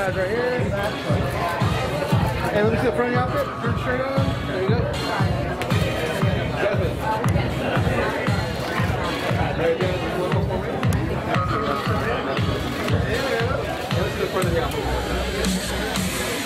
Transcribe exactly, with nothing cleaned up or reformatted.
size right here. Hey, let me see the front of your outfit. Turn the shirt on. There you go.